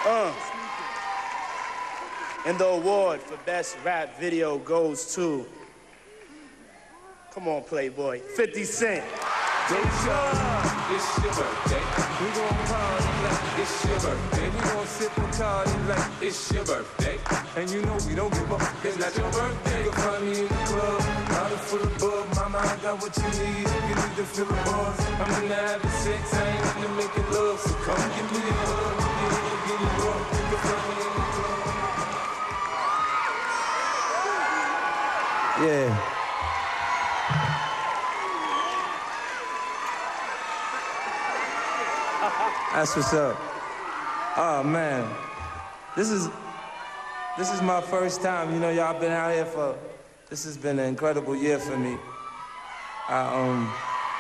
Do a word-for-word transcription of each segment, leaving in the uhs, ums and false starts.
Uh. And the award for best rap video goes to, come on, Playboy, fifty Cent. It's your birthday. We gon' party like it's your birthday. We gon' sip and party like it's your birthday. And you know we don't give up. It's not your birthday. You can find me in the club, bottle full of bug. Mama, I got what you need. You need to feel the buzz. I'm into having sex. I ain't into making love. So come give me a hug. Get it, get it rough. You can find me in the club. Yeah. That's what's up. Oh man, this is this is my first time. You know, y'all been out here for. This has been an incredible year for me. I, um,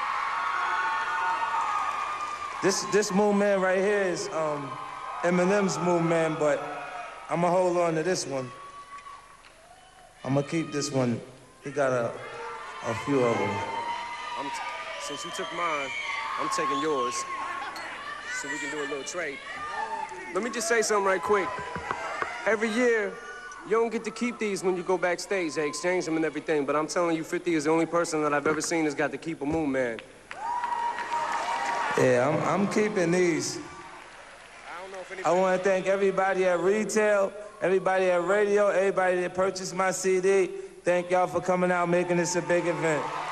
this this Moon Man right here is um, Eminem's Moon Man, but I'm gonna hold on to this one. I'm gonna keep this one. He got a a few of them. I'm t since you took mine, I'm taking yours. So we can do a little trade. Let me just say something right quick. Every year, you don't get to keep these when you go backstage. They exchange them and everything, but I'm telling you, fifty is the only person that I've ever seen that's got to keep a Moon Man. Yeah, I'm, I'm keeping these. I don't know if anybody... I want to thank everybody at retail, everybody at radio, everybody that purchased my C D. Thank y'all for coming out, making this a big event.